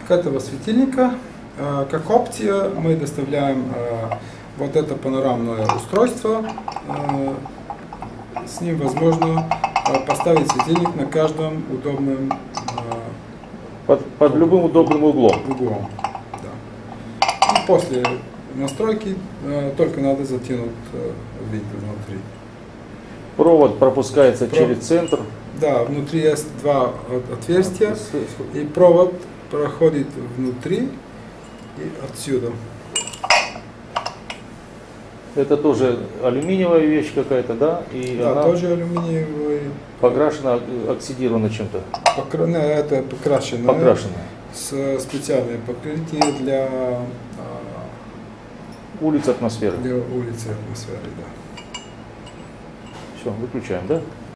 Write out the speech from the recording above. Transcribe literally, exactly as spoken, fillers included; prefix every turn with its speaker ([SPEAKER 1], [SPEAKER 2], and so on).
[SPEAKER 1] к этого светильника, как опция, мы доставляем вот это панорамное устройство. С ним возможно поставить светильник на каждом удобном
[SPEAKER 2] под, под любым удобным углом.
[SPEAKER 1] углом. Да. И после настройки только надо затянуть винт внутри.
[SPEAKER 2] Провод пропускается
[SPEAKER 1] Провод.
[SPEAKER 2] через центр.
[SPEAKER 1] Да, внутри есть два отверстия, и провод проходит внутри и отсюда.
[SPEAKER 2] Это тоже алюминиевая вещь какая-то, да? И
[SPEAKER 1] Да,
[SPEAKER 2] она
[SPEAKER 1] тоже алюминиевый.
[SPEAKER 2] покрашена, оксидирована чем-то.
[SPEAKER 1] Покра... Не, это покрашенное.
[SPEAKER 2] Покрашенная.
[SPEAKER 1] С специальным покрытием для
[SPEAKER 2] Улиц атмосферы.
[SPEAKER 1] для улицы атмосферы, да.
[SPEAKER 2] Все, выключаем, да?